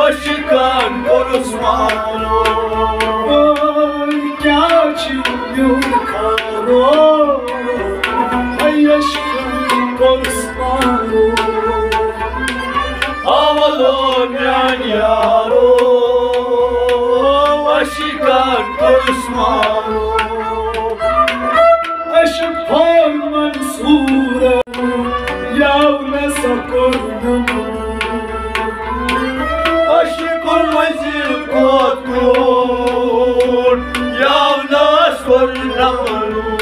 aşıkan korusmano kya çiğniyor karo ay aşıkan korusmano avalon yan yaro aşıkan korusmano aşık pol mansura yavne sakornam aşıkul mazil kotkur yavna skornamalur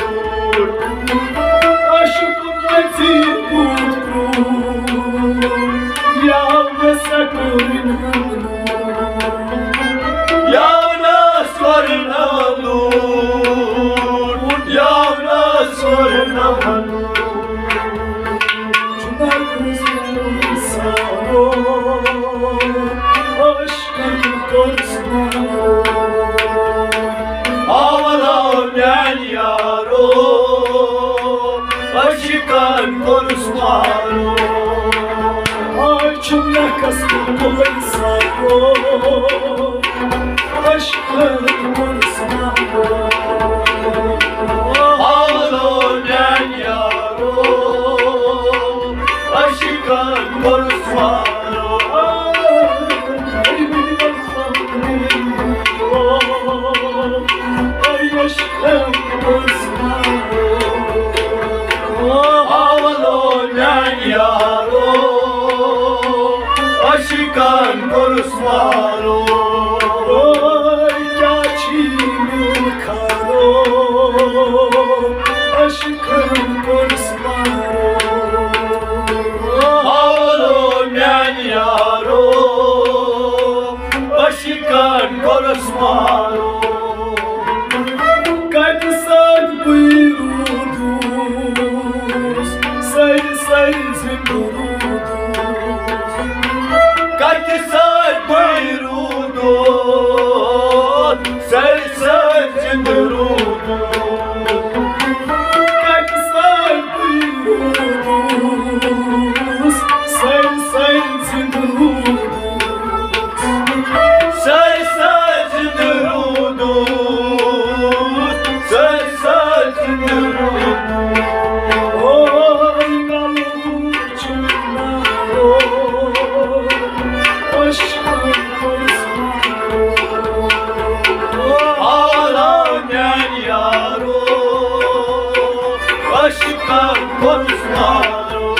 aşıkul mazil kotkur yavna sakornamalur yavna skornamalur yavna skornamalur Avalon yan yaro aşıkan korusmano ay cümle kastım olaysa aşıkan korusmano Avalon yan yaro aşıkan korusmano Avalon yan yaro aşıkan korusmano kaçimil karo aşıkan korusmano Avalon yan yaro aşıkan korusmano Kaçsak buyuruduz, sayı zinduruduz. Kaçsak buyuruduz, sayı zinduruduz. Kaçsak buyuruduz, sayı zinduruduz. Sayı zinduruduz. Aşıkan korusmano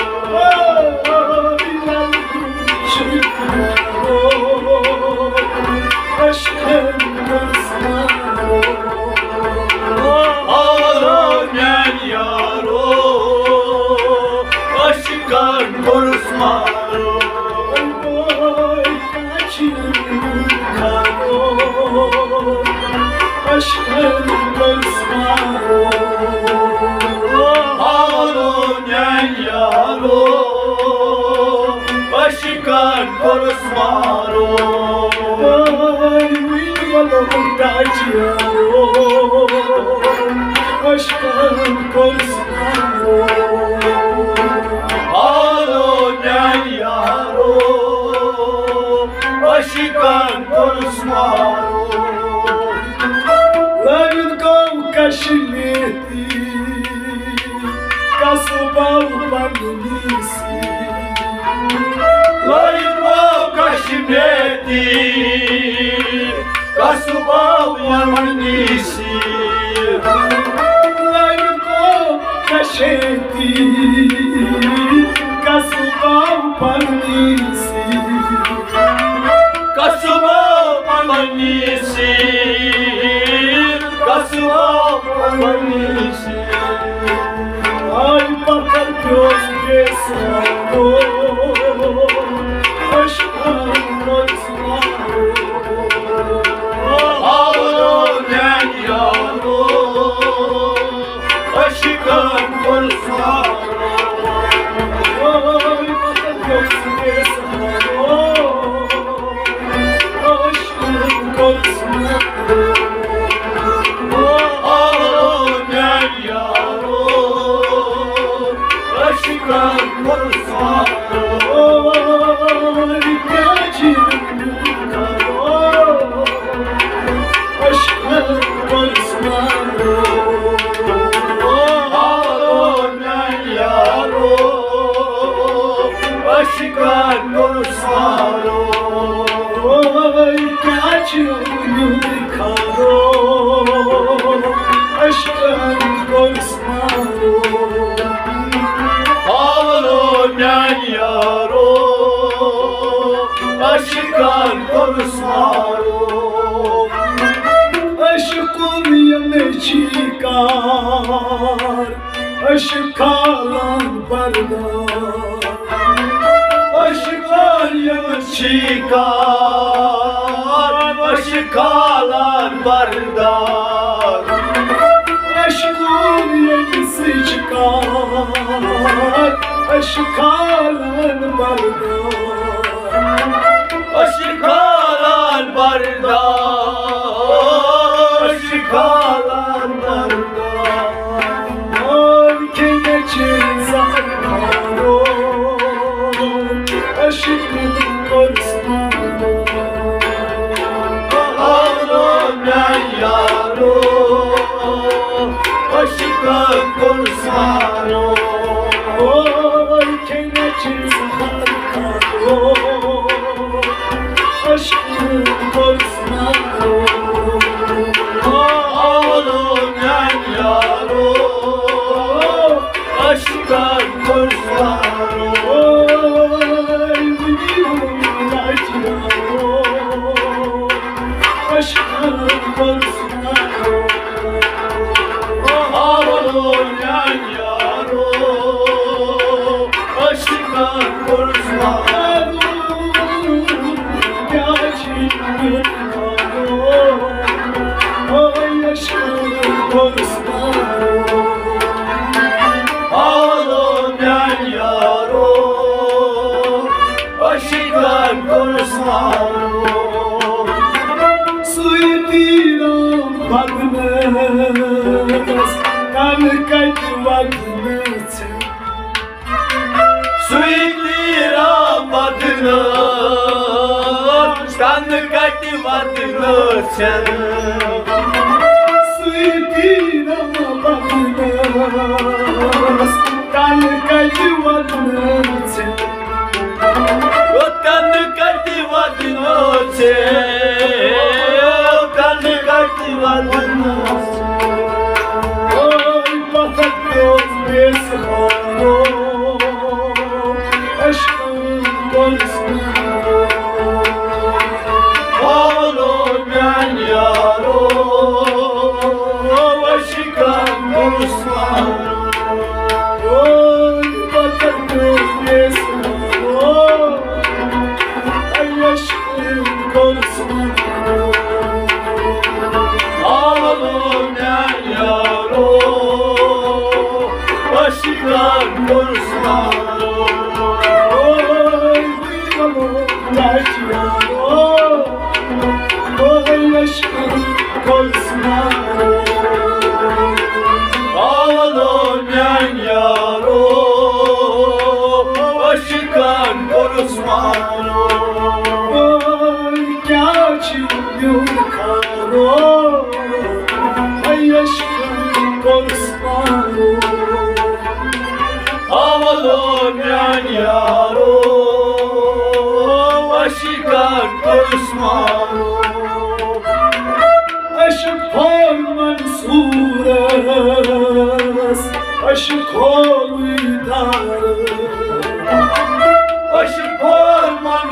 aşıkan korusmano Avalon yan yaro aşıkan korusmano kaçırım karo aşıkan korusmano Avalon yan yaro aşıkan korusmano aşıkan korusmano Avalon yan yaro aşıkan korusmano Layut gov kaşileti Kasubau pandunisi Layut gov kaşileti Kasubau pandunisi Layut gov kaşileti Kasubau pandunisi Kasubau pandunisi Kasubau pandunisi Ay bakar göz kesmano aşkın korusmano Avalon yan yaro aşkın korusmano Ay bakar göz kesmano aşkın korusmano Avalon yan yaro aşkın korusmano Açılıyor karo aşkın korsmaro Ağlayan yaro aşkın korsmaro Aşkın yanı çıkar aşkalan bardar Aşklar yanı çıkar aşkalan bardar Aşkın yenisi çıkar aşkalan bardar Aşkalan bardar Aşkalan bardar Ay keneçin zahraro Aşkın korsmaro Ağlayan yaro aşkın korsmaro Oy keneçin zahraro Aşkın korsmaro Ağlayan yaro aşkın korsmaro Aşkın korsmaro Ağlayan yaro aşkın korsmaro Gerçekten karo Ay aşkın korsmaro Ağlayan yaro aşkın korsmaro Suitiram bagnes Kalkayt bagnes Suitiram bagnes Kalkayt bagnes Suitiram bagnes Kalkayt bagnes Kalkayt bagnes Oy patakos besxaro aşkın korsmaro Ağlayan yaro aşkın korsmaro Oy patakos besxaro ay aşkın korsmaro Ağlayan yaro aşkın korsmaro Oy duymamak yaro Oy aşkın korsmaro Ağlayan yaro aşkın korsmaro Oy gerçekten karo Ay aşkın korsmaro Ağlayan yaro aşkın korsmaro Aşık olman suras Aşık oluydarız Aşık olman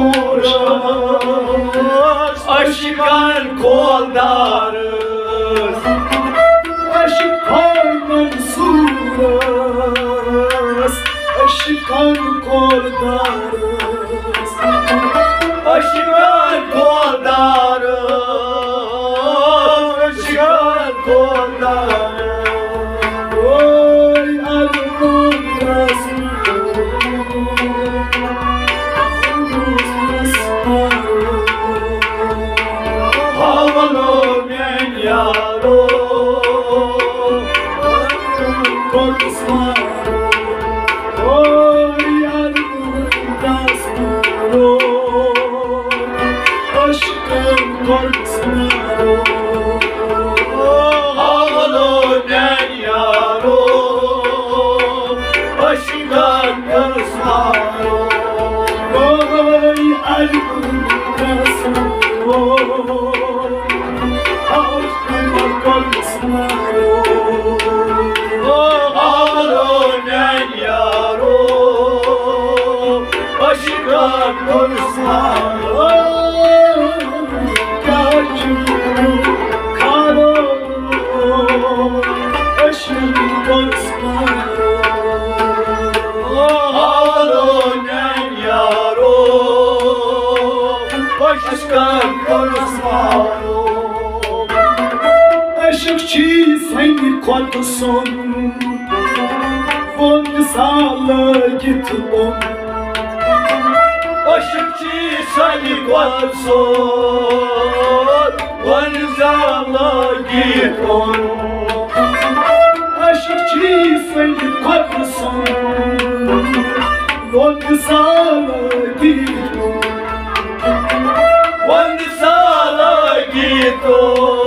suras Aşkın koldarız Aşık olman suras Aşkın koldarız Aşkın koldarız Aşkın koldarız Oy armağan Ağlayan yaro korsmaro Oy armağan aşkın korsmaro Ağlayan yaro aşkın korsmaro Oy armağan konuşmaro Ağlonen yaro Aşıkan konuşmaro Kaçırım karo Aşık konuşmaro Ağlonen yaro Aşıkan konuşmaro Aşıkçı seni korkusun Von sağla git on Aşıkçı seni korkusun Von sağla git on Aşıkçı seni korkusun Von sağla git on Von sağla git on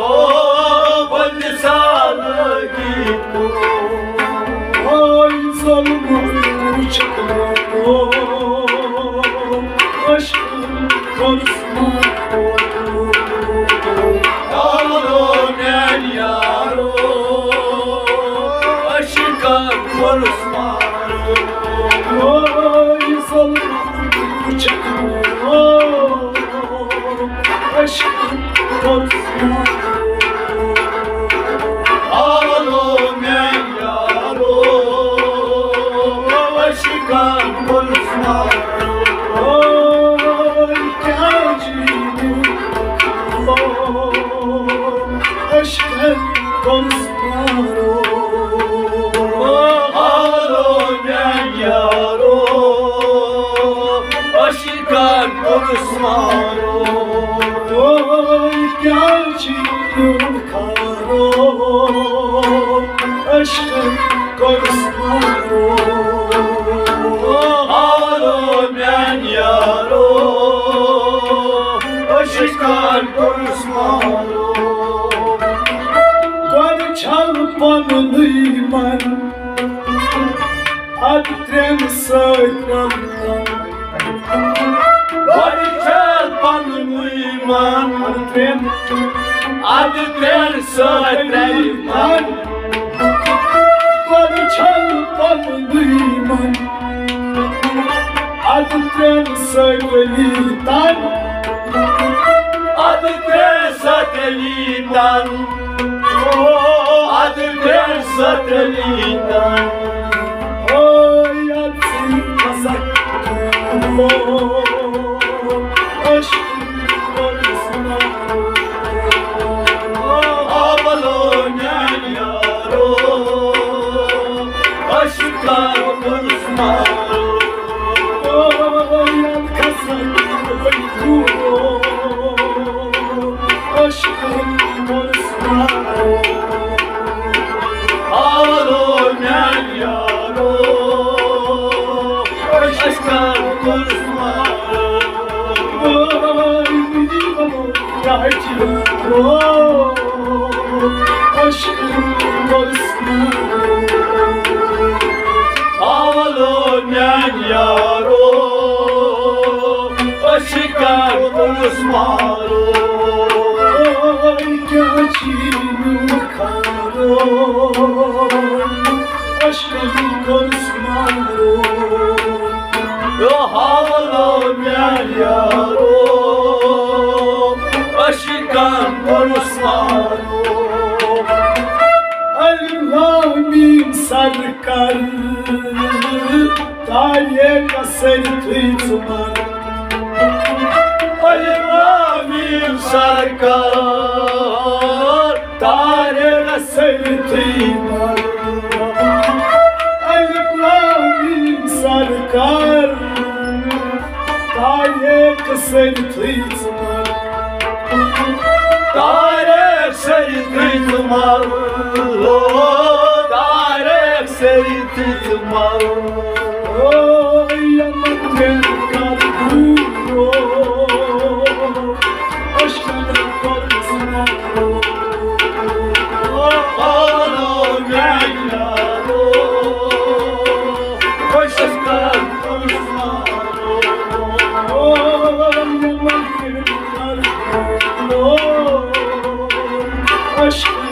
Ay zalim çıkıyor Aşkın konuşmuyor Ağlonen yaro Aşkın konuşmuyor Ay zalim çıkıyor Aşkın konuşmuyor Ağlonen yaro Aşıkan konuşmaro Ay kâcinim Aşkın konuşmaro Ağlonen yaro Aşıkan konuşmaro Ay kâcinim Aşkın konuşmaro Ağlonen yaro Aşkın konuşmaro Gari çalpanlıyman Adrem sayrandan Gari çalpanlıyman Adrem sayrandan Gari çalpanlıyman Adrem sayrandan Adrem sayrandan Adrem sayrandan Oy atsın kasak Aşkın konuşmaro Ağlonen yaro Aşkın konuşmaro Oy kasak Aşkın konuşmaro Ağlonen yaro Aşkın konuşmaro Oy bilmem kaçıyor Aşkın konuşmaro Ağlonen yaro Aşkın konuşmaro Ay kaçırım karo Aşkın konuşmaro Ağlonen yaro Aşkın konuşmaro Allah'ım sarkar Taliye kaser tüytman Allah'ım sarkar Taliye kaser tüytman Allah'ım sarkar Taliye kaser tüytman Tarek seni tutmam Tarek seni tutmam Oy yanarken kalkıyor Aşkın konuşmaro Ağlonen yaro Aşkın konuşmaro Oy yanarken kalkıyor aşkı